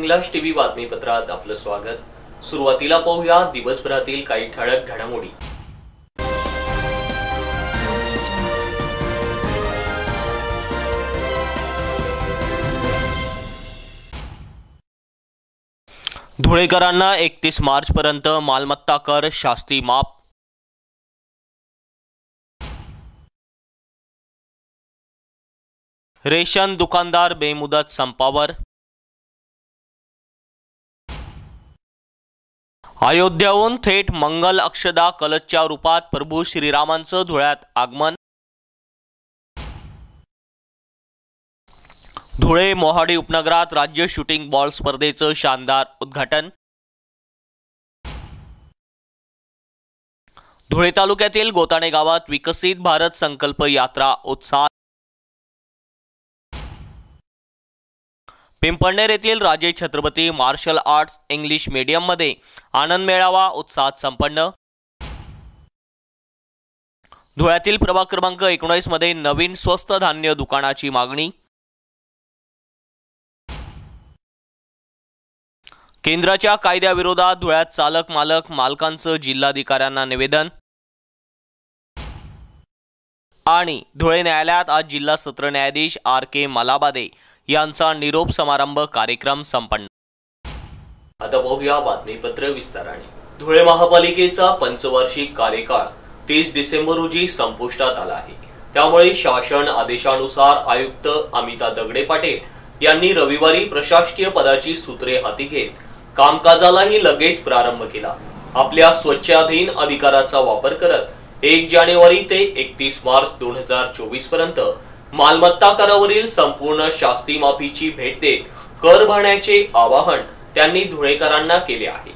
अभिलाष TV बातमीपत्रात आपलं स्वागत। सुरुवातीला पाहूया दिवसभरातील काही ठळक घडामोडी। धुळेकरांना 31 मार्च पर्यंत मालमत्ता कर शास्ती माफ। रेशन दुकानदार बेमुदत संपावर। अयोध्याहून थेट मंगल अक्षदा कलशच्या रूपात प्रभू श्रीरामांचं धुळ्यात आगमन। धुळे मोहाडी उपनगरात राज्य शूटिंग बॉल स्पर्धेचं शानदार उद्घाटन। धुळे तालुक्यातील गोताणे गावात विकसित भारत संकल्प यात्रा उत्साह। पिंपळनेर येथील Raje Chhatrapati martial arts English medium मध्ये आनंद मेळावा उत्साहात संपन्न। धुळ्यातील प्रभाग क्रमांक 19 मध्ये नवीन स्वस्त धान्य दुकानाची मागणी। केंद्राच्या कायद्याविरोधात धुळ्यात चालक मालकांचं जिल्हाधिकाऱ्यांना निवेदन। आणि धुळे न्यायालयात आज जिल्हा सत्र न्यायाधीश RK मलाबादे यांचा निरोप समारंभ कार्यक्रम संपन्न। आता पाहूया बातमीपत्र विस्ताराने। धुळे महापालिकेचा पंचवार्षिक कार्यकाळ 30 डिसेंबर रोजी संपुष्टात आला आहे। त्यामुळे शासन आदेशानुसार आयुक्त अमिता दगडे पाटील यांनी रविवारी प्रशासकीय पदाची सूत्रे हाती घेत कामकाजालाही लगेच प्रारंभ केला। आपल्या स्वच्छाधीन अधिकाराचा वापर करत 1 जानेवारी ते 31 मार्च 2024 पर्यंत मालमत्ता करावरील संपूर्ण शास्ती माफीची भेट देत कर भरण्याचे आवाहन त्यांनी धुळेकरांना केले आहे।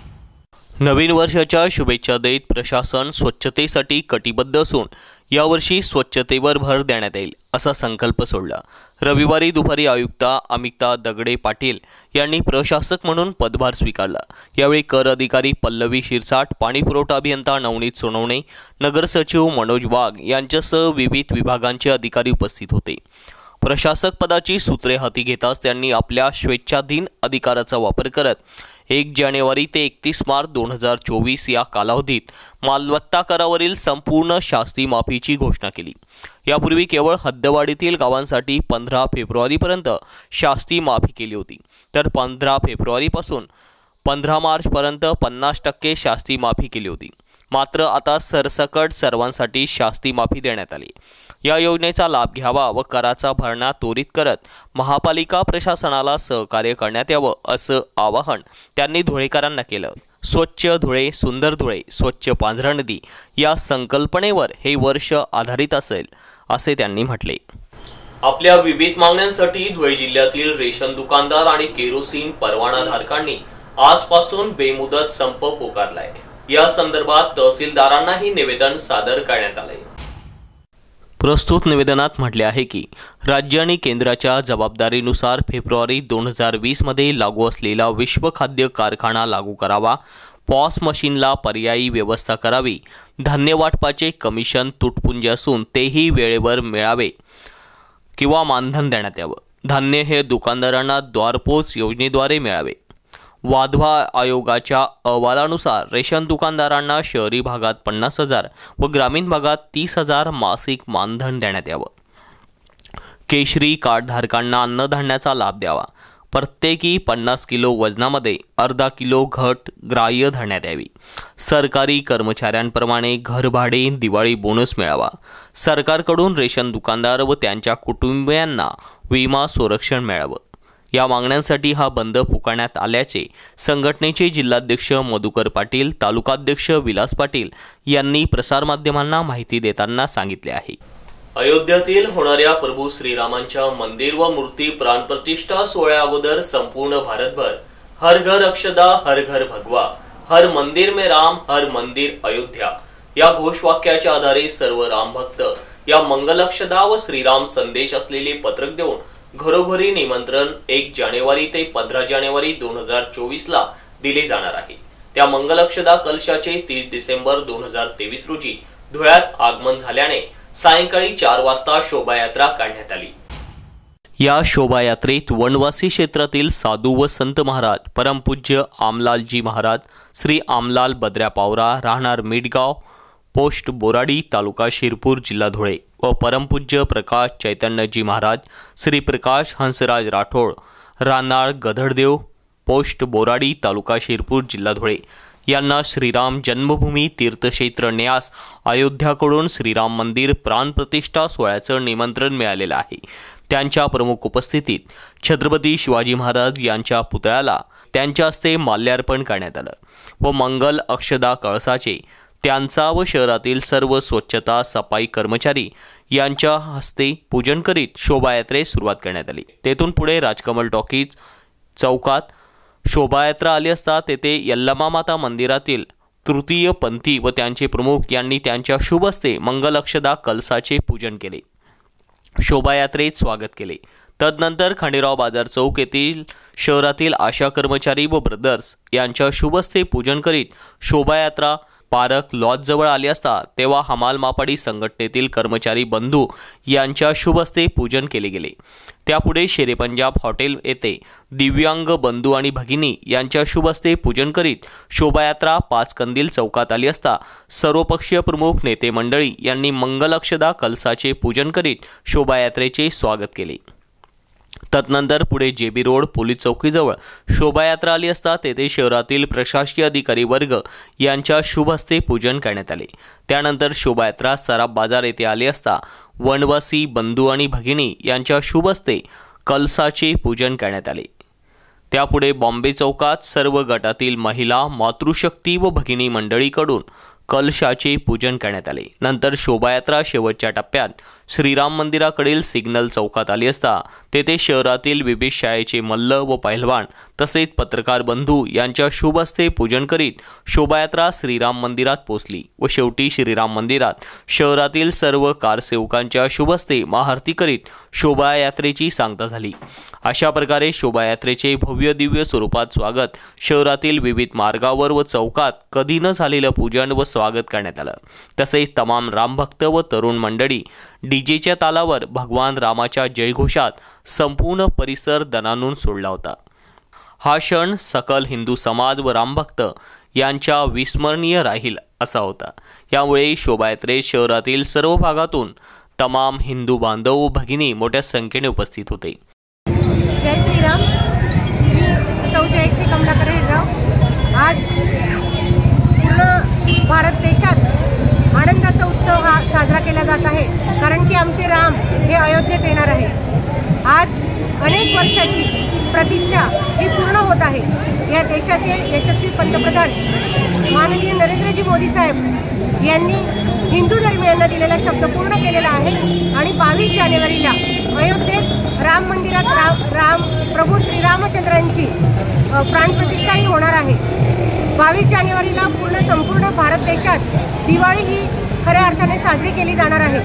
नवीन वर्षाच्या शुभेच्छा देत प्रशासन स्वच्छतेसाठी कटिबद्ध असून यावर्षी स्वच्छतेवर भर देण्यात येईल असा संकल्प सोडला। रविवारी दुपारी आयुक्त अमिता दगडे पाटील यांनी प्रशासक म्हणून पदभार स्वीकारला। यावेळी कर अधिकारी पल्लवी शिरसाट, पाणीपुरवठा अभियंता नवनीत सोनवणे, नगर सचिव मनोज वाघ यांच्यासह विविध विभागांचे अधिकारी उपस्थित होते। प्रशासक पदाची सूत्रे हाती घेताच त्यांनी आपल्या स्वेच्छाधीन अधिकाराचा वापर करत 1 जानेवारी ते 31 मार्च 2024 या कालावधीत मालमत्ता करावरील संपूर्ण शास्ती माफीची घोषणा केली। यापूर्वी केवळ हद्दवाढीतील गावांसाठी 15 फेब्रुवारीपर्यंत शास्ती माफी केली होती, तर 15 फेब्रुवारीपासून 15 मार्चपर्यंत 50% शास्ती माफी केली होती। मात्र आता सरसकट सर्वांसाठी शास्ती माफी देण्यात आली। या योजनेचा लाभ घ्यावा व कराचा भरणा त्वरित करत महापालिका प्रशासनाला सहकार्य करण्यात यावं असं आवाहन त्यांनी धुळेकरांना केलं। स्वच्छ धुळे सुंदर धुळे स्वच्छ पांढरा नदी या संकल्पनेवर हे वर्ष आधारित असेल असे त्यांनी म्हटले। आपल्या विविध मागण्यांसाठी धुळे जिल्ह्यातील रेशन दुकानदार आणि केरोसिन परवानाधारकांनी आजपासून बेमुदत संप पुकारलाय। या संदर्भात तहसीलदारांनाही निवेदन सादर करण्यात आले। प्रस्तुत निवेदनात म्हटले आहे की राज्य आणि केंद्राच्या जबाबदारीनुसार फेब्रुवारी 2020 मध्ये लागू असलेला विश्व खाद्य कारखाना लागू करावा, पॉस मशीनला पर्यायी व्यवस्था करावी, धान्य वाटपाचे कमिशन तुटपुंजे असून तेही वेळेवर मिळावे किंवा मानधन देण्यात यावं, धान्य हे दुकानदारांना द्वारपोच योजनेद्वारे मिळावे। वाधवा आयोगाच्या अहवालानुसार रेशन दुकानदारांना शहरी भागात 50,000 व ग्रामीण भागात 30,000 मासिक मानधन देण्यात यावं। केशरी कार्डधारकांना अन्नधान्याचा लाभ द्यावा। प्रत्येकी 50 किलो वजनामध्ये अर्धा किलो घट ग्राह्य धरण्यात यावी। सरकारी कर्मचाऱ्यांप्रमाणे घरभाडे दिवाळी बोनस मिळावा। सरकारकडून रेशन दुकानदार व त्यांच्या कुटुंबियांना विमा संरक्षण मिळावं। या मागण्यांसाठी हा बंद पुकारण्यात आल्याचे संघटनेचे जिल्हाध्यक्ष मधुकर पाटील, तालुकाध्यक्ष विलास पाटील यांनी प्रसारमाध्यमांना माहिती देताना सांगितले आहे। अयोध्यातील होणाऱ्या प्रभू श्रीरामांच्या मंदिर व मूर्ती प्राणप्रतिष्ठा सोहळ्या अगोदर संपूर्ण भारतभर हर घर अक्षदा हर घर भगवा, हर मंदिर में राम, हर मंदिर अयोध्या या घोषवाक्याच्या आधारे सर्व राम भक्त या मंगल अक्षदा व श्रीराम संदेश असलेले पत्रक देऊन घरोघरी निमंत्रण 1 जानेवारी ते 15 जानेवारी 2024 ला दिले जाणार आहे। त्या मंगल अक्षदा कलशाचे 30 डिसेंबर 2023 रोजी धुळ्यात आगमन झाल्याने सायंकाळी 4 वाजता शोभायात्रा काढण्यात आली। या शोभायात्रेत वनवासी क्षेत्रातील साधू व संत महाराज, परमपूज्य आमलालजी महाराज, श्री आमलाल बद्र्या पावरा, राहणार मिटगाव, पोस्ट बोराडी, तालुका शिरपूर, जिल्हा धुळे व परमपूज्य प्रकाश चैतन्यजी महाराज, श्री प्रकाश हंसराज राठोड, राहणार गधडदेव, पोस्ट बोराडी, तालुका शिरपूर, जिल्हा धुळे यांना श्रीराम जन्मभूमी तीर्थक्षेत्र न्यास अयोध्याकडून श्रीराम मंदिर प्राणप्रतिष्ठा सोहळ्याचं निमंत्रण मिळालेलं आहे। त्यांच्या प्रमुख उपस्थितीत छत्रपती शिवाजी महाराज यांच्या पुतळ्याला त्यांच्या हस्ते माल्यार्पण करण्यात आलं व मंगल अक्षदा कळसाचे त्यांचा व शहरातील सर्व स्वच्छता सफाई कर्मचारी यांच्या हस्ते पूजन करीत शोभायात्रेस सुरुवात करण्यात आली। तेथून पुढे राजकमल टॉकीज चौकात शोभायात्रा आली असता तेथे यल्लमा माता मंदिरातील तृतीय पंथी व त्यांचे प्रमुख यांनी त्यांच्या शुभ हस्ते मंगल अक्षदा कलसाचे पूजन केले, शोभायात्रेत स्वागत केले। तदनंतर खंडेराव बाजार चौक येथील शहरातील आशा कर्मचारी व ब्रदर्स यांच्या शुभ हस्ते पूजन करीत शोभायात्रा पारक लॉज जवळ आली असता तेव्हा हमाल मापाडी संघटनेतील कर्मचारी बंधू यांच्या शुभ हस्ते पूजन केले गेले। त्यापुढे शेरे पंजाब हॉटेल येथे दिव्यांग बंधू आणि भगिनी यांच्या शुभ हस्ते पूजन करीत शोभायात्रा 5 कंदील चौकात आली असता सर्वपक्षीय प्रमुख नेते मंडळी यांनी मंगल अक्षदा कलसाचे पूजन करीत शोभायात्रेचे स्वागत केले। तदनंतर पुढे जेबी रोड पोलीस चौकीजवळ शोभायात्रा आली असता तेथे शहरातील प्रशासकीय अधिकारी वर्ग यांच्या शुभ हस्ते पूजन करण्यात आले। त्यानंतर शोभायात्रा सराफ बाजार येथे आली असता वनवासी बंधू आणि भगिनी यांच्या शुभ हस्ते कलसाचे पूजन करण्यात आले। त्यापुढे बॉम्बे चौकात सर्व गटातील महिला, मातृशक्ती व भगिनी मंडळीकडून कलशाचे पूजन करण्यात आले। नंतर शोभायात्रा शेवटच्या टप्प्यात श्रीराम मंदिराकडील सिग्नल चौकात आली असता तेथे शहरातील विविध शाळेचे मल्ल व पहिलवान तसेच पत्रकार बंधू यांच्या शुभ हस्ते पूजन करीत शोभायात्रा श्रीराम मंदिरात पोहोचली व शेवटी श्रीराम मंदिरात शहरातील सर्व कारसेवकांच्या शुभ हस्ते महाआरती करीत शोभायात्रेची सांगता झाली। अशा प्रकारे शोभायात्रेचे भव्य दिव्य स्वरूपात स्वागत शहरातील विविध मार्गावर व चौकात कधी न झालेलं पूजन व स्वागत करण्यात आलं। तसेच तमाम रामभक्त व तरुण मंडळी डीजेच्या तालावर भगवान रामाच्या जयघोषात संपूर्ण परिसर दणाणून सोडला होता। हा क्षण सकल हिंदू समाज व रामभक्त यांच्या विस्मरणीय राहील असा होता। यामुळे शोभायात्रेत शहरातील सर्व भागातून तमाम हिंदू बांधव व भगिनी मोठ्या संख्येने उपस्थित होते। जय श्रीराम। मी कमलाकर हेडराव। आज पूर्ण भारत देशात आनंदाचा उत्सव हा साजरा केला जात आहे, कारण की आमचे राम हे अयोध्येत येणार आहे। आज अनेक वर्षाची प्रतीक्षा ही पूर्ण होत आहे। या देशाचे यशस्वी पंतप्रधान माननीय नरेंद्रजी मोदी साहेब यांनी हिंदू धर्मियांना दिलेला शब्द पूर्ण केलेला आहे आणि 22 जानेवारीला अयोध्येत राम मंदिरात प्रभू श्रीरामचंद्रांची प्राणप्रतिष्ठाही होणार आहे। 22 जानेवारीला संपूर्ण भारत देशात दिवाळी ही खऱ्या अर्थाने साजरी केली जाणार आहे।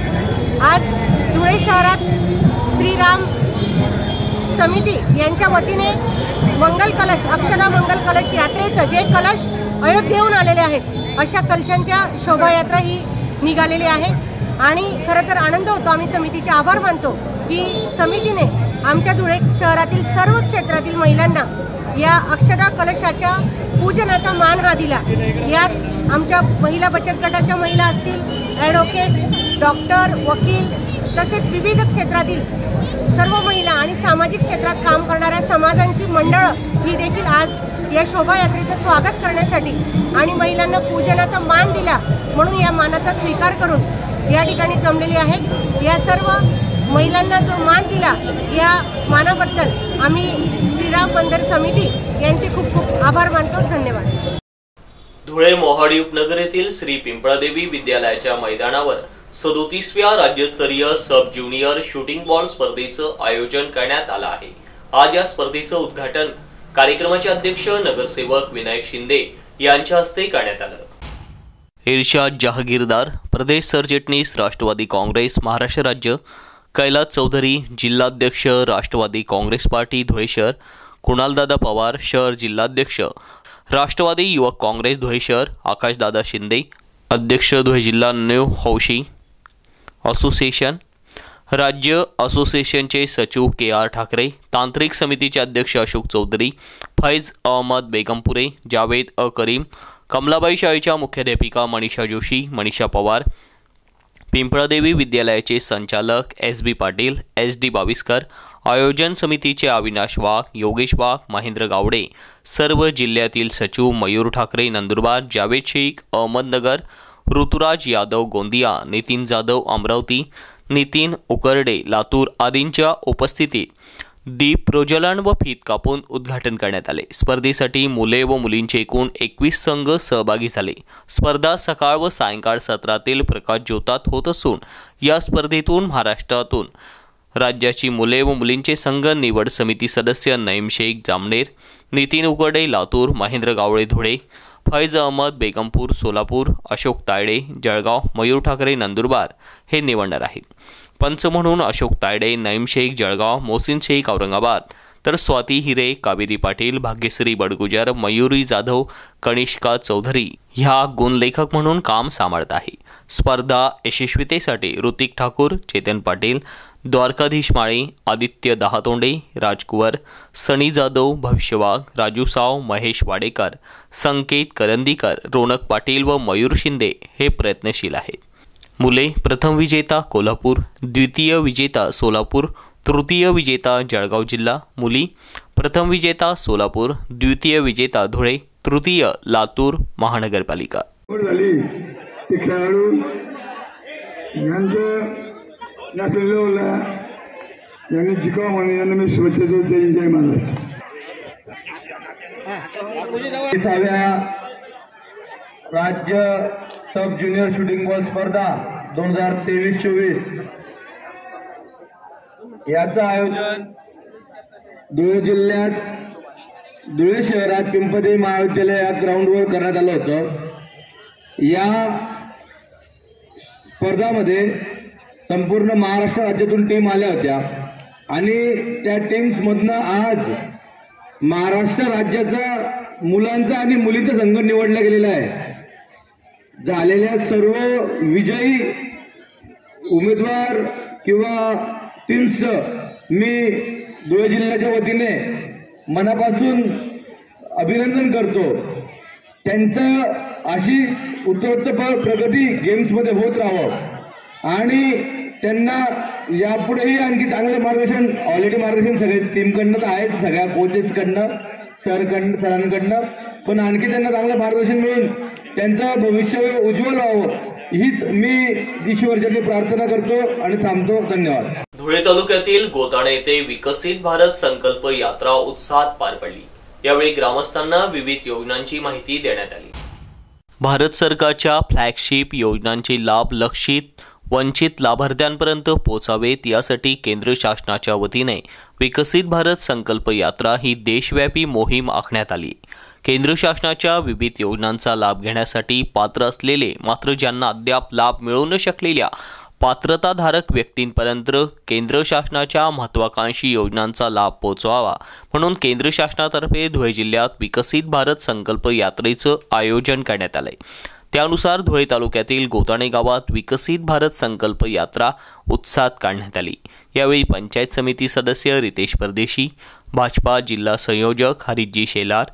आज धुळे शहरात श्रीराम समिती यांच्या वतीने मंगल कलश अक्षदा मंगल कलश यात्रेचं जे कलश अयोध्येहून आलेले आहेत अशा कलशांच्या शोभायात्रा ही निघालेली आहे आणि खरं तर आनंद होतो। आम्ही समितीचे आभार मानतो की समितीने आमच्या धुळे शहरातील सर्व क्षेत्रातील महिलांना या अक्षदा कलशाच्या पूजनाचा मान हा दिला। यात आमच्या महिला बचत गटाच्या महिला असतील, ॲडव्होकेट, डॉक्टर, वकील तसेच विविध क्षेत्रातील सर्व महिला आणि सामाजिक क्षेत्रात काम करणाऱ्या समाजांची मंडळं ही देखील आज या शोभायात्रेचं स्वागत करण्यासाठी आणि महिलांना पूजनाचा मान दिला म्हणून या मानाचा स्वीकार करून या ठिकाणी जमलेली आहेत। या सर्व महिलांना जो मान दिला या मानाबद्दल आम्ही श्रीराम मंदिर समिती यांचे खूप खूप आभार मानतो। धन्यवाद। धुळे मोहाडी उपनगर येथील श्री पिंपळादेवी विद्यालयाच्या मैदानावर 37व्या राज्यस्तरीय सब ज्युनियर शूटिंग बॉल स्पर्धेचं आयोजन करण्यात आलं आहे। आज या स्पर्धेचं उद्घाटन कार्यक्रमाचे अध्यक्ष नगरसेवक विनायक शिंदे यांच्या हस्ते करण्यात आलं। इर्शाद जहागीरदार, प्रदेश सरचिटणीस राष्ट्रवादी काँग्रेस महाराष्ट्र राज्य, कैलास चौधरी, जिल्हाध्यक्ष राष्ट्रवादी काँग्रेस पार्टी धुळे शहर, कुणालदादा पवार, शहर जिल्हाध्यक्ष राष्ट्रवादी युवक काँग्रेस धुळे शहर, आकाशदादा शिंदे, अध्यक्ष धुळे जिल्हा न्यू हौशी असोसिएशन, राज्य असोसिएशनचे सचिव KR ठाकरे, तांत्रिक समितीचे अध्यक्ष अशोक चौधरी, फैज अहमद बेगमपुरे, जावेद करीम, कमलाबाई शाळेच्या मुख्याध्यापिका मनीषा जोशी, मनीषा पवार, पिंपळादेवी विद्यालयाचे संचालक SB पाटील, SD बाविस्कर, आयोजन समितीचे अविनाश वाघ, योगेश वाघ, महेंद्र गावडे, सर्व जिल्ह्यातील सचिव मयूर ठाकरे नंदुरबार, जावेद शेख अहमदनगर, ऋतुराज यादव गोंदिया, नितीन जाधव अमरावती, नितीन उकरडे लातूर आदींच्या उपस्थितीत दीप प्रज्वलन व फीत कापून उद्घाटन करण्यात आले। स्पर्धेसाठी मुले व मुलींचे एकूण 21 संघ सहभागी झाले। स्पर्धा सकाळ व सायंकाळ सत्रातील प्रकाश ज्योतात होत असून या स्पर्धेतून महाराष्ट्रातून राज्याची मुले व मुलींचे संघ निवड समिती सदस्य नईम शेख जामनेर, नितीन उकरडे लातूर, महेंद्र गावडे धुळे, फैज अहमद बेगमपूर सोलापूर, अशोक तायडे जळगाव, मयूर ठाकरे नंदुरबार हे निवडणार आहेत। पंच म्हणून अशोक तायडे, नईम शेख जळगाव, मोहसिन शेख औरंगाबाद, तर स्वाती हिरे, कावेरी पाटील, भाग्यश्री बडगुजर, मयुरी जाधव, कनिष्का चौधरी ह्या गुणलेखक म्हणून काम सांभाळत आहे। स्पर्धा यशस्वीतेसाठी ऋतिक ठाकूर, चेतन पाटील, द्वारकाधीश माळे, आदित्य दहातोंडे, राजकुवर, सनी जाधव, भविष्य वाघ, राजू साव, महेश वाडेकर, संकेत करंदीकर, रोनक पाटील व मयूर शिंदे हे प्रयत्नशील आहेत। मुले प्रथम विजेता कोल्हापूर, द्वितीय विजेता सोलापूर, तृतीय विजेता जळगाव जिल्हा, मुली प्रथम विजेता सोलापूर, द्वितीय विजेता धुळे, तृतीय लातूर महानगरपालिका। नॅशनल लेवलला यांनी जिंकावं म्हणून यांना मी शुभेच्छा देतो। जय महाराष्ट्र। 20व्या राज्य सब ज्युनियर शूटिंग बॉल स्पर्धा 2023-24 याचं आयोजन धुळे जिल्ह्यात धुळे शहरात पिंपळदेवी महाविद्यालय या ग्राउंडवर करण्यात आलं होतं। या स्पर्धामध्ये संपूर्ण महाराष्ट्र राज्यातून टीम आल्या होत्या आणि त्या टीम्स मधनं आज महाराष्ट्र राज्याचा मुलांचा आणि मुलींचा संघ निवडला गेलेला आहे। झालेल्या सर्व विजयी उमेदवार किंवा टीम्स मी धुळे जिल्ह्याच्या वतीने मनापासून अभिनंदन करतो। त्यांचं अशी उत्तरोत्तर प्रगती गेम्समध्ये होत राहावं आणि त्यांना यापुढेही आणखी चांगलं मार्गदर्शन ऑलरेडी मार्गदर्शन सगळे टीमकडनं तर आहेच, सगळ्या कोचेसकडनं सरांकडनं, पण आणखी त्यांना चांगलं मार्गदर्शन मिळून त्यांचं भविष्य उज्ज्वल व्हावं हीच मी ईश्वरचरणी प्रार्थना करतो आणि थांबतो। धन्यवाद। धुळे तालुक्यातील गोताणे येथे विकसित भारत संकल्प यात्रा उत्साहात पार पडली। यावेळी ग्रामस्थांना विविध योजनांची माहिती देण्यात आली। भारत सरकारच्या फ्लॅगशिप योजनांचे लाभ लक्षित वंचित लाभार्थ्यांपर्यंत पोहोचावेत यासाठी केंद्र शासनाच्या वतीने विकसित भारत संकल्प यात्रा ही देशव्यापी मोहीम आखण्यात आली। केंद्र शासनाच्या विविध योजनांचा लाभ घेण्यासाठी पात्र असलेले मात्र ज्यांना अद्याप लाभ मिळू न शकलेल्या पात्रताधारक व्यक्तींपर्यंत केंद्र शासनाच्या महत्त्वाकांक्षी योजनांचा लाभ पोहोचवावा म्हणून केंद्र शासनातर्फे धुळे जिल्ह्यात विकसित भारत संकल्प यात्रेचं आयोजन करण्यात आले। त्यानुसार धुळे तालुक्यातील गोताणे गावात विकसित भारत संकल्प यात्रा उत्साहात काढण्यात आली। यावेळी पंचायत समिती सदस्य रितेश परदेशी, भाजपा जिल्हा संयोजक हरिजी शेलार,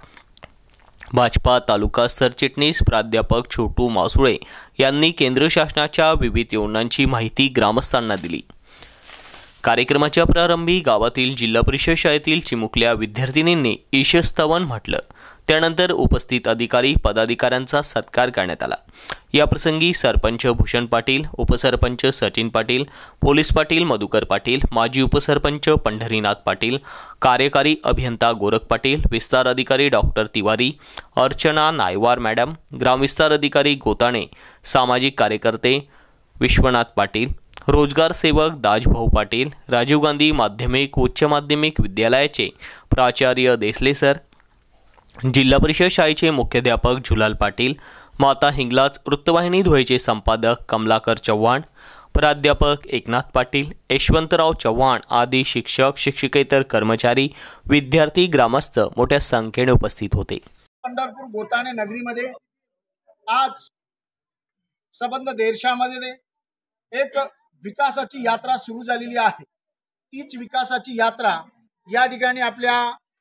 भाजपा तालुका सरचिटणीस प्राध्यापक छोटू मासुळे यांनी केंद्र शासनाच्या विविध योजनांची माहिती ग्रामस्थांना दिली। कार्यक्रमाच्या प्रारंभी गावातील जिल्हा परिषद शाळेतील चिमुकल्या विद्यार्थिनींनी ईशस्तवन म्हटलं। त्यानंतर उपस्थित अधिकारी पदाधिकाऱ्यांचा सत्कार करण्यात आला। या प्रसंगी सरपंच भूषण पाटील, उपसरपंच सचिन पाटील, पोलीस पाटील मधुकर पाटील, माजी उपसरपंच पंढरीनाथ पाटील, कार्यकारी अभियंता गोरख पाटील, विस्तार अधिकारी डॉक्टर तिवारी, अर्चना नायवार मॅडम, ग्रामविस्तार अधिकारी गोताणे, सामाजिक कार्यकर्ते विश्वनाथ पाटील, रोजगार सेवक दाजभाऊ पाटील, राजीव गांधी माध्यमिक उच्च माध्यमिक विद्यालयाचे प्राचार्य देसले सर, जिल्हा परिषद शाळेचे मुख्याध्यापक झुलाल पाटील, माता हिंगलाज वृत्तवाहिनी धुळेचे संपादक कमलाकर चव्हाण, प्राध्यापक एकनाथ पाटील, यशवंतराव चव्हाण आदी शिक्षक शिक्षकेतर कर्मचारी विद्यार्थी ग्रामस्थ मोठ्या संख्येने उपस्थित होते। पंढरपूर गोताणे नगरीमध्ये आज संबंध देशामध्ये एक विकासाची यात्रा सुरू झालेली आहे। तीच विकासाची यात्रा या ठिकाणी आपल्या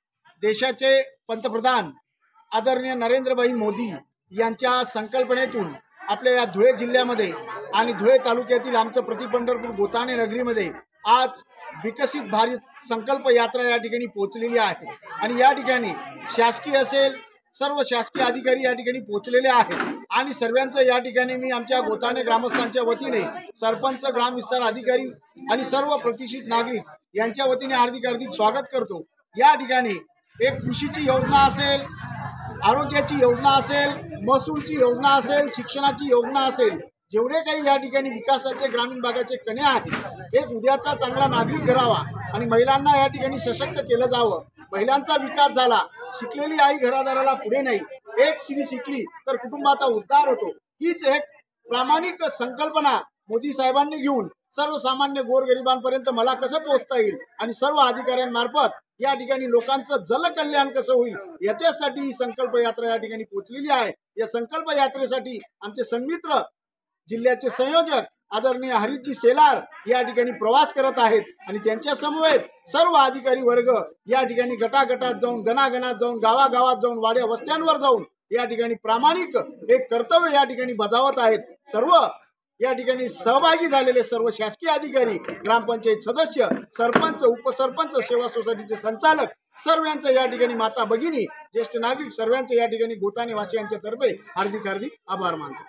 देशाचे पंतप्रधान आदरणीय नरेंद्रभाई मोदी यांच्या संकल्पनेतून आपल्या या धुळे जिल्ह्यामध्ये आणि धुळे तालुक्यातील आमचं प्रतिपंढरपूर गोताणे नगरीमध्ये आज विकसित भारत संकल्प यात्रा या ठिकाणी पोहोचलेली आहे। आणि या ठिकाणी शासकीय असेल सर्व शासकीय अधिकारी या ठिकाणी पोहोचलेले आहेत आणि सर्वांचं या ठिकाणी मी आमच्या गोताणे ग्रामस्थांच्या वतीने सरपंच, ग्रामविस्तार अधिकारी आणि सर्व प्रतिष्ठित नागरिक यांच्या वतीने हार्दिक स्वागत करतो। या ठिकाणी एक कृषीची योजना असेल, आरोग्याची योजना असेल, महसूलची योजना असेल, शिक्षणाची योजना असेल, जेवढे काही या ठिकाणी विकासाचे ग्रामीण भागाचे कणे आहेत, एक उद्याचा चांगला नागरिक घडावा आणि महिलांना या ठिकाणी सशक्त केलं जावं। महिलांचा विकास झाला, शिकलेली आई घरादाराला पुढे नाही, एक स्त्री शिकली तर कुटुंबाचा उद्धार होतो, हीच एक प्रामाणिक संकल्पना मोदी साहेबांनी घेऊन सर्वसामान्य गोरगरिबांपर्यंत मला कसं पोहोचता येईल आणि सर्व अधिकाऱ्यांमार्फत या ठिकाणी लोकांचं जलकल्याण कसं होईल याच्यासाठी ही संकल्प यात्रा या ठिकाणी पोहोचलेली आहे। या संकल्प यात्रेसाठी आमचे सन्मित्र जिल्ह्याचे संयोजक आदरणीय हरीशजी सेलार या ठिकाणी प्रवास करत आहेत आणि त्यांच्या समवेत सर्व अधिकारी वर्ग या ठिकाणी गटागटात जाऊन, गणागणात जाऊन, गावागावात जाऊन, वाड्या वस्त्यांवर जाऊन या ठिकाणी प्रामाणिक एक कर्तव्य या ठिकाणी बजावत आहेत। सर्व या ठिकाणी सहभागी झालेले सर्व शासकीय अधिकारी, ग्रामपंचायत सदस्य, सरपंच, उपसरपंच, सेवा सोसायटीचे संचालक सर्वांचं या ठिकाणी माता भगिनी, ज्येष्ठ नागरिक सर्वांचं या ठिकाणी गोताणे वासियांच्या तर्फे हार्दिक आभार मानतो।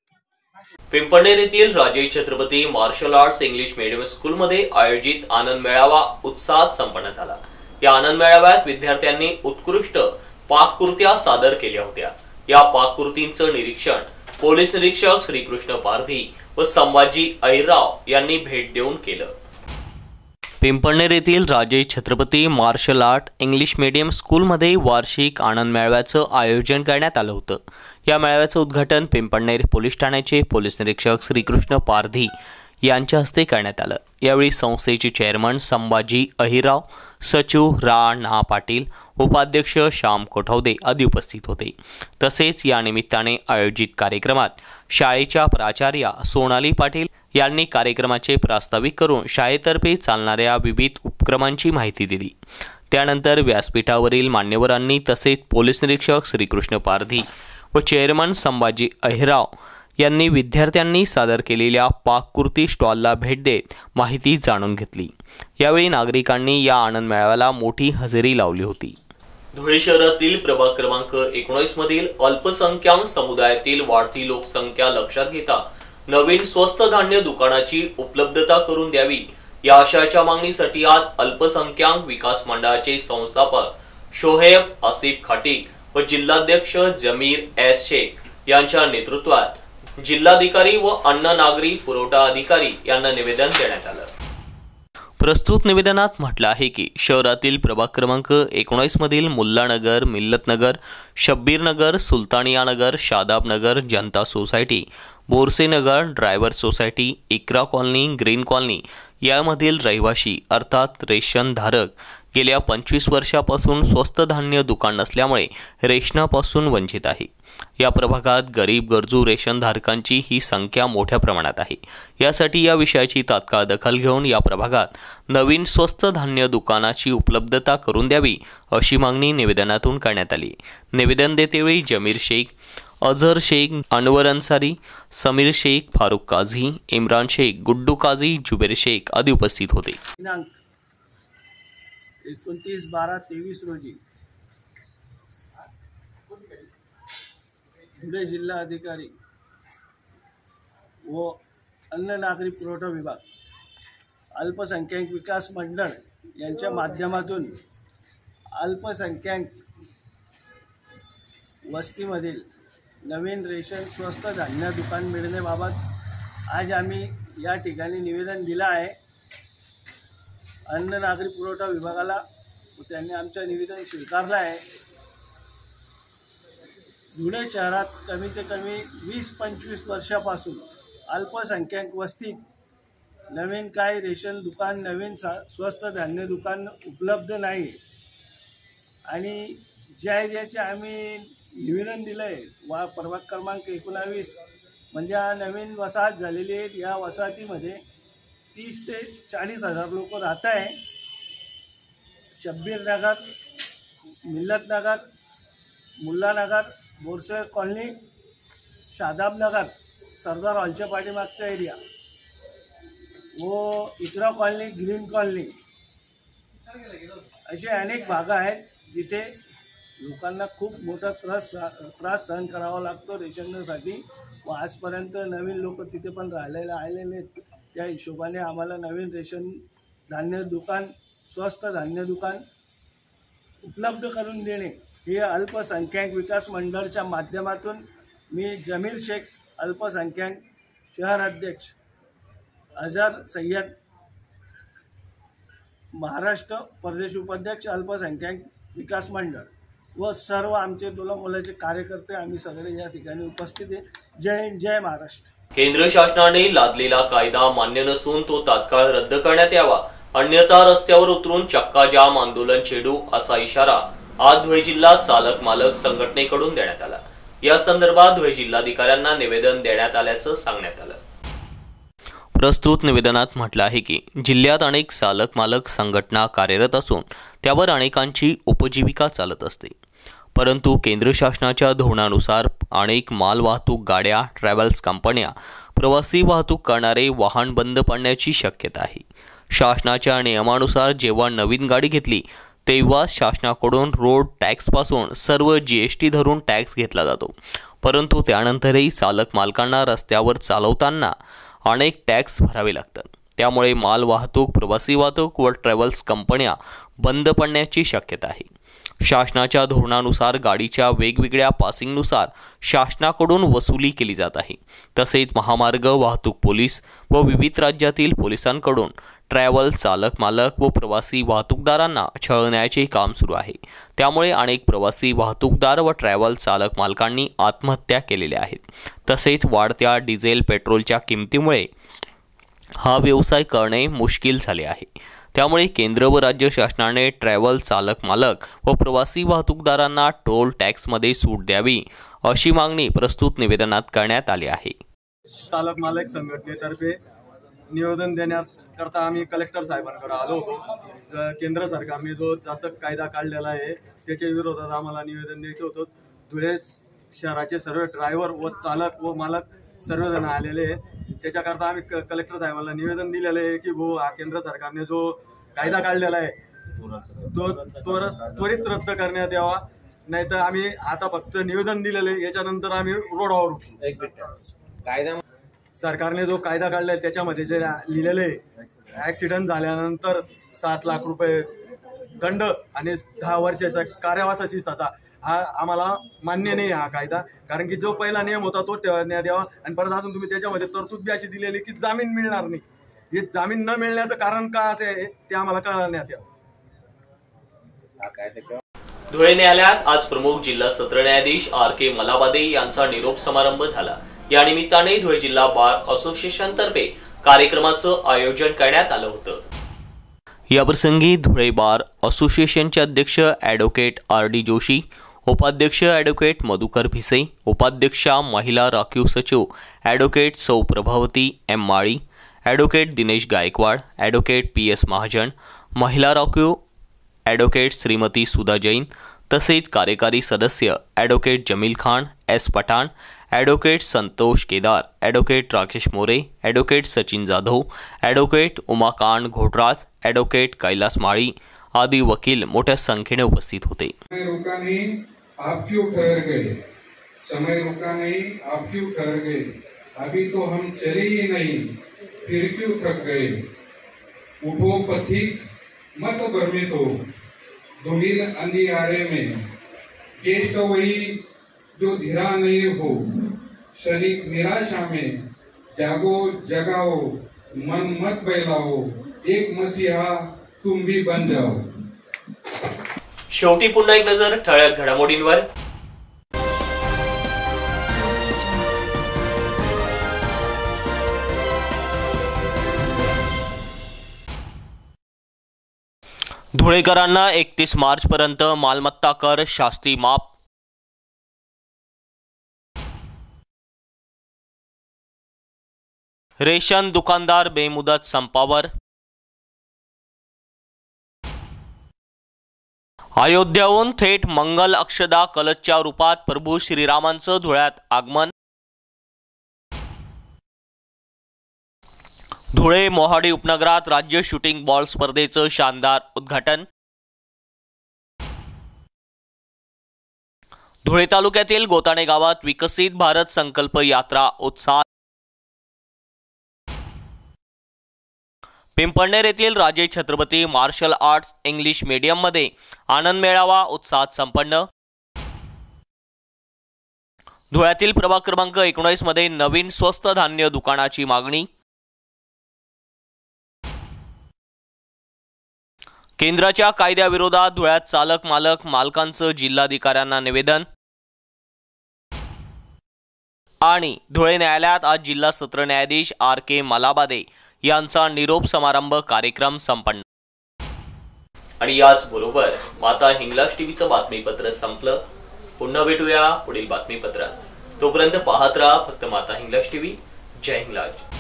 पिंपळनेर येथील Raje Chhatrapati martial arts English medium स्कूलमध्ये आयोजित आनंद मेळावा उत्साहात संपन्न झाला। या आनंद मेळाव्यात विद्यार्थ्यांनी उत्कृष्ट पाककृत्या सादर केल्या होत्या। या पाककृतींचं निरीक्षण पोलीस निरीक्षक श्रीकृष्ण पारधी व संभाजी अहिरराव यांनी भेट देऊन केलं। पिंपळनेर येथील Raje Chhatrapati martial art English medium स्कूलमध्ये वार्षिक आनंद मेळाव्याचं आयोजन करण्यात आलं होतं। या मेळाव्याचं उद्घाटन पिंपळनेर पोलीस ठाण्याचे पोलीस निरीक्षक श्रीकृष्ण पारधी यांच्या हस्ते करण्यात आलं। यावेळी संस्थेचे चेअरमन संभाजी अहिरराव, सचिव ना पाटील, उपाध्यक्ष श्याम कोठवदे आदी उपस्थित होते। तसेच या निमित्ताने आयोजित कार्यक्रमात शाळेच्या प्राचार्या सोनाली पाटील यांनी कार्यक्रमाचे प्रास्ताविक करून शाळेतर्फे चालणाऱ्या विविध उपक्रमांची माहिती दिली। त्यानंतर व्यासपीठावरील मान्यवरांनी तसेच पोलीस निरीक्षक श्रीकृष्ण पारधी व चेअरमन संभाजी अहिरराव यांनी विद्यार्थ्यांनी सादर केलेल्या पाककृती स्टॉलला भेट देत माहिती जाणून घेतली। यावेळी नागरिकांनी या आनंद मेळाव्याला मोठी हजेरी लावली होती। धुळे शहरातील प्रभाग क्रमांक 19 मधील अल्पसंख्याक समुदायातील वाढती लोकसंख्या लक्षात घेता नवीन स्वस्त धान्य दुकानाची उपलब्धता करून द्यावी या आशयाच्या मागणीसाठी आज अल्पसंख्याक विकास मंडळाचे संस्थापक शोहेब आसिफ खाटीक व जिल्हाध्यक्ष जमीर एस शेख यांच्या नेतृत्वात जिल्हाधिकारी व अन्न नागरी पुरवठा अधिकारी यांना निवेदन देण्यात आलं। प्रस्तुत निवेदनात म्हटलं आहे की शहरातील प्रभाग क्रमांक 19 मधील Mullanagar, Millatnagar, Shabbirnagar, Sultaniyanagar, Shadabnagar, Janata society, Borsenagar, driver society, Iqra colony, green colony यामधील रहिवासी अर्थात रेशन धारक गेल्या 25 वर्षापासून स्वस्त धान्य दुकान नसल्यामुळे रेशनापासून वंचित आहे। या प्रभागात गरीब गरजू रेशन धारकांची ही संख्या मोठ्या प्रमाणात आहे। यासाठी या विषयाची तात्काळ दखल घेऊन या प्रभागात नवीन स्वस्त धान्य दुकानाची उपलब्धता करून द्यावी अशी मागणी निवेदनातून करण्यात आली। निवेदन देतेवेळी जमीर शेख, अझहर शेख, अनवर अन्सारी, समीर शेख, फारुख काझी, इम्रान शेख, गुड्डू काझी, जुबेर शेख आदी उपस्थित होते। 29/12/23 रोजी धुळे जिल्हा अधिकारी व अन्न नागरी पुरवठा विभाग अल्पसंख्याक विकास मंडळ यांच्या माध्यमातून अल्पसंख्याक वस्तीमधील नवीन रेशन स्वस्त धान्य दुकान मिळण्याबाबत आज आम्ही या ठिकाणी निवेदन दिलं आहे। अन्न नागरी पुरवठा विभागाला त्यांनी आमचं निवेदन स्वीकारलं आहे। धुळे शहरात कमीत कमी 20-25 वर्षापासून अल्पसंख्याक वस्तीत नवीन काय रेशन दुकान, नवीन स्वस्त धान्य दुकान उपलब्ध नाही आणि ज्याचे आम्ही निवेदन दिलं आहे प्रभाग क्रमांक 19 म्हणजे नवीन वसाहत झालेली आहे। या वसाहतीमध्ये 30 ते 40 हजार लोक राहत आहे. शब्बीर नगर, मिल्लत नगर, मुल्ला नगर, बोरसे कॉलनी, शादाब नगर, सरदार हॉलच्या पाठीमागचा एरिया व इकरा कॉलनी, ग्रीन कॉलनी असे अनेक भाग आहेत जिथे लोकांना खूप मोठा त्रास सहन करावा लागतो रेशनसाठी. व आजपर्यंत नवीन लोक तिथे पण आलेले आहेत. त्या हिशोबाने आम्हाला नवीन रेशन धान्य दुकान, स्वस्त धान्य दुकान उपलब्ध करून देणे हे अल्पसंख्याक विकास मंडळाच्या माध्यमातून मी जमील शेख, अल्पसंख्याक शहर अध्यक्ष, अजहर सय्यद, महाराष्ट्र प्रदेश उपाध्यक्ष, अल्पसंख्याक विकास मंडळ व सर्व आमचे तोलामोलाचे कार्यकर्ते आम्ही सगळे या ठिकाणी उपस्थित आहे. जय हिंद, जय महाराष्ट्र. केंद्र शासनाने लादलेला कायदा मान्य नसून तो तात्काळ रद्द करण्यात यावा, अन्यथा रस्त्यावर उतरून चक्का जाम आंदोलन छेडू असा इशारा आज धुळे जिल्हा चालक मालक संघटनेकडून देण्यात आला. या संदर्भात धुळे जिल्हाधिकाऱ्यांना निवेदन देण्यात आल्याचं सांगण्यात आलं. प्रस्तुत निवेदनात म्हटलं आहे की जिल्ह्यात अनेक चालक मालक संघटना कार्यरत असून त्यावर अनेकांची उपजीविका चालत असते. परंतु केंद्र शासनाच्या धोरणानुसार अनेक माल वाहतूक गाड्या, ट्रॅव्हल्स कंपन्या, प्रवासी वाहतूक करणारे वाहन बंद पडण्याची शक्यता आहे. शासनाच्या नियमानुसार जेव्हा नवीन गाडी घेतली तेव्हा शासनाकडून रोड टॅक्सपासून सर्व GST धरून टॅक्स घेतला जातो. परंतु त्यानंतरही चालक मालकांना रस्त्यावर चालवताना अनेक टॅक्स भरावे लागतात. त्यामुळे माल वाहतूक, प्रवासी वाहतूक व ट्रॅव्हल्स कंपन्या बंद पडण्याची शक्यता आहे. शासनाच्या धोरणानुसार गाडीच्या वेगवेगळ्या पासिंगनुसार शासनाकडून वसुली केली जात आहे. तसेच महामार्ग वाहतूक पोलीस व विविध राज्यातील पोलिसांकडून ट्रॅव्हल चालक मालक व प्रवासी वाहतूकदारांना छळण्याचे काम सुरू आहे. त्यामुळे अनेक प्रवासी वाहतूकदार व ट्रॅव्हल चालक मालकांनी आत्महत्या केलेल्या आहेत. तसेच वाढत्या डिझेल पेट्रोलच्या किमतीमुळे हा व्यवसाय करणे मुश्किल झाले आहे. त्यामुळे केंद्र व राज्य शासनाने ट्रॅव्हल चालक मालक व प्रवासी वाहतूकदारांना टोल टॅक्समध्ये सूट द्यावी अशी मागणी प्रस्तुत निवेदनात करण्यात आली आहे. चालक मालक संघटनेतर्फे निवेदन देण्याकरता आम्ही कलेक्टर साहेबांकडे आलो होतो. केंद्र सरकारने जो जाचक कायदा काढलेला आहे त्याच्या विरोधात आम्हाला निवेदन द्यायचं होतं. धुळे शहराचे सर्व ड्रायव्हर व चालक व मालक सर्वजण आलेले आहे. त्याच्याकरता आम्ही कलेक्टर साहेबांना निवेदन दिलेलं आहे की हा केंद्र सरकारने जो कायदा काढलेला आहे तो त्वरित रद्द करण्यात यावा. नाहीतर आम्ही आता फक्त निवेदन दिलेलं आहे, याच्यानंतर आम्ही रोडावर उतरू. सरकारने जो कायदा काढलाय त्याच्यामध्ये जे लिहिलेलं आहे ॲक्सिडेंट झाल्यानंतर 7 लाख रुपये दंड आणि 10 वर्षाचा कारावासाची सजा, हा आम्हाला मान्य नाही हा कायदा. कारण की जो पहिला नियम होता तो ठेवण्यात यावा. आणि परत अजून तुम्ही त्याच्यामध्ये तरतूद बी अशी दिलेली की जामीन मिळणार नाही. हे जामीन न मिळण्याचं कारण का असे आहे ते आम्हाला कळण्यात यावं. धुळे न्यायालयात आज प्रमुख जिल्हा सत्र न्यायाधीश RK मलाबादे यांचा निरोप समारंभ झाला. या निमित्ताने धुळे जिल्हा बार असोसिएशन तर्फे कार्यक्रमाचं आयोजन करण्यात आलं होतं. याप्रसंगी धुळे बार असोसिएशनचे अध्यक्ष ॲडव्होकेट RD जोशी, उपाध्यक्ष ॲडव्होकेट मधुकर भिसे, उपाध्यक्षा महिला राखीव सचिव advocate Sau Prabhavati M Mali, advocate Dinesh Gaikwad, advocate PS Mahajan, महिला राखीव ॲडव्होकेट श्रीमती सुधा जैन, तसेच कार्यकारी सदस्य advocate Jamil Khan S Pathan, advocate Santosh Kedar, advocate Rakesh More, advocate Sachin Jadhav, advocate Umakant Ghotraj, advocate Kailas Mali आदी वकील मोठ्या संख्येने उपस्थित होते. समय रुका नहीं, आप क्यों ठहर गए? समय रुका नहीं, आप क्यों ठहर गए? अभी तो हम चले ही नहीं, फिर क्यों थक गए? उठो पथिक, मत भ्रमित हो, धूमिल अंधियारे में, ज्येष्ठ वही जो धीरा नहीं हो, क्षणिक निराशा में, जागो जगाओ, मन मत बहलाओ, एक मसीहा तुम भी बन जाओ. शेवटी पुन्हा एक नजर ठळक घडामोडींवर. धुळेकरांना 31 मार्च पर्यंत मालमत्ता कर शास्ती माफ. रेशन दुकानदार बेमुदत संपावर. अयोध्येहून थेट मंगल अक्षदा कलशच्या रूपात प्रभू श्रीरामांचं धुळ्यात आगमन. धुळे मोहाडी उपनगरात राज्य शूटिंग बॉल स्पर्धेचं शानदार उद्घाटन. धुळे तालुक्यातील गोताणे गावात विकसित भारत संकल्प यात्रा उत्साह. पिंपळनेर येथील Raje Chhatrapati martial arts English medium मध्ये आनंद मेळावा उत्साहात संपन्न. धुळ्यातील प्रभाग क्रमांक 19 मध्ये नवीन स्वस्त धान्य दुकानाची मागणी. केंद्राच्या कायद्याविरोधात धुळ्यात चालक मालकांचं जिल्हाधिकाऱ्यांना निवेदन. आणि धुळे न्यायालयात आज जिल्हा सत्र न्यायाधीश RK मलाबादे यांचा निरोप समारंभ कार्यक्रम संपन्न. आणि याच बरोबर माता हिंगलाज टीव्हीचं बातमीपत्र संपलं. पुन्हा भेटूया पुढील बातमीपत्रात. तोपर्यंत पाहत राहा फक्त माता हिंगलाज टीव्ही. जय हिंगलाज.